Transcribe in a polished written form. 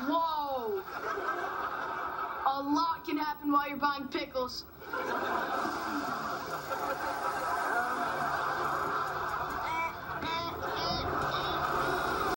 Whoa! A lot can happen while you're buying pickles.